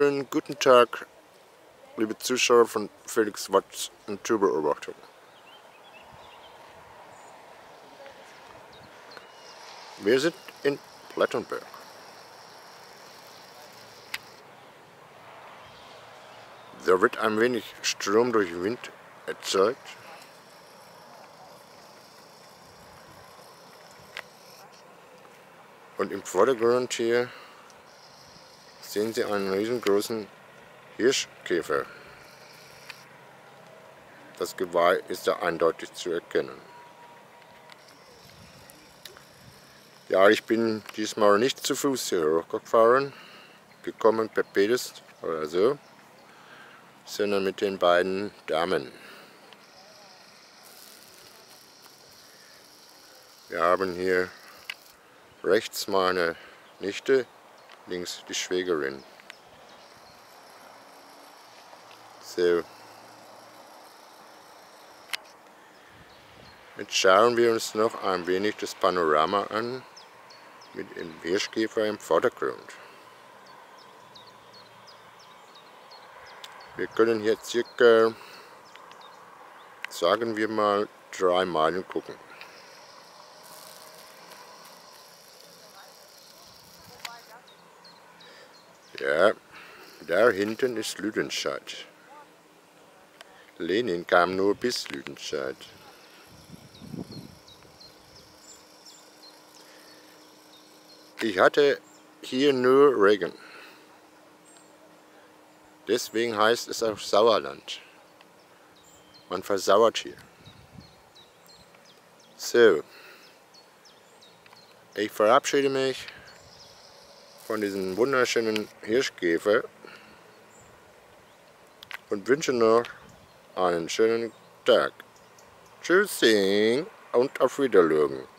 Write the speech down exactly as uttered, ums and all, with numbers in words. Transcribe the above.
Schönen guten Tag, liebe Zuschauer von Felix Watt Naturbeobachtung. Wir sind in Plettenberg. Da wird ein wenig Strom durch Wind erzeugt. Und im Vordergrund hier sehen Sie einen riesengroßen Hirschkäfer. Das Geweih ist da eindeutig zu erkennen. Ja, ich bin diesmal nicht zu Fuß hier hochgefahren, gekommen per Pedest oder so, sondern mit den beiden Damen. Wir haben hier rechts meine Nichte, links die Schwägerin. So. Jetzt schauen wir uns noch ein wenig das Panorama an mit dem Hirschkäfer im Vordergrund. Wir können hier circa, sagen wir mal, drei Meilen gucken. Ja, da hinten ist Lüdenscheid. Lenin kam nur bis Lüdenscheid. Ich hatte hier nur Regen. Deswegen heißt es auch Sauerland. Man versauert hier. So, ich verabschiede mich von diesem wunderschönen Hirschkäfer und wünsche noch einen schönen Tag. Tschüssing und auf Wiedersehen.